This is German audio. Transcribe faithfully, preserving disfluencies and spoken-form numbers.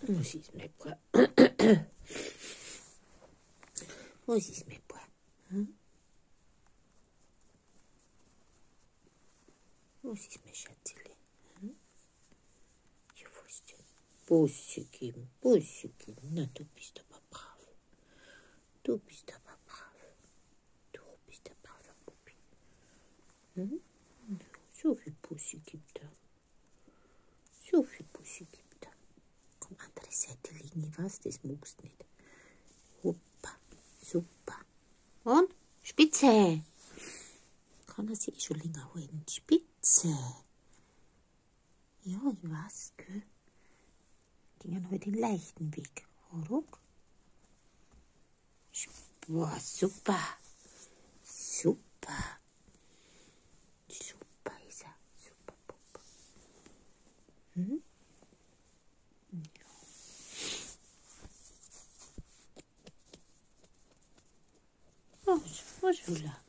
Muss ich mes pois. Muss ich mes pois. Hm? Muss ich mes Schatzele. Hm? Ich wusste. Busse geben, Busse geben. Na, du bist aber brav. Du bist aber brav. Du bist der brave Puppi. Hm? So viel Busse gibt er. So viel Busse gibt er. Komm, andere Seite liegen, ich weiß, das magst nicht. Hoppa, super. Und? Spitze. Kann er sich eh schon länger halten. Spitze. Ja, ich weiß, gell. Gingen halt den leichten Weg. Ruck. Boah, super. Super. Super ist er. Super Puppe. Hm? Ja. Was, was will er?